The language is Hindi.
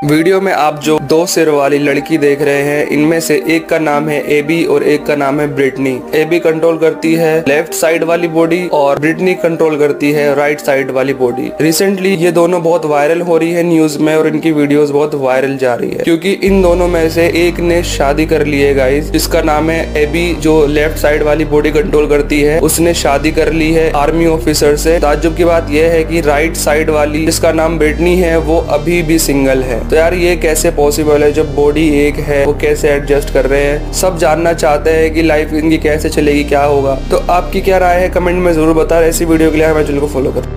वीडियो में आप जो दो सिर वाली लड़की देख रहे हैं, इनमें से एक का नाम है एबी और एक का नाम है ब्रिटनी। एबी कंट्रोल करती है लेफ्ट साइड वाली बॉडी और ब्रिटनी कंट्रोल करती है राइट साइड वाली बॉडी। रिसेंटली ये दोनों बहुत वायरल हो रही है न्यूज में और इनकी वीडियोस बहुत वायरल जा रही है, क्योंकि इन दोनों में से एक ने शादी कर ली है गाइस, जिसका नाम है एबी, जो लेफ्ट साइड वाली बॉडी कंट्रोल करती है। उसने शादी कर ली है आर्मी ऑफिसर से। ताज्जुब की बात यह है कि राइट साइड वाली, जिसका नाम ब्रिटनी है, वो अभी भी सिंगल है। तो यार ये कैसे पॉसिबल है? जब बॉडी एक है वो कैसे एडजस्ट कर रहे हैं? सब जानना चाहते हैं कि लाइफ इनकी कैसे चलेगी, क्या होगा। तो आपकी क्या राय है, कमेंट में जरूर बता। ऐसी वीडियो के लिए हमारे चैनल को फॉलो करें।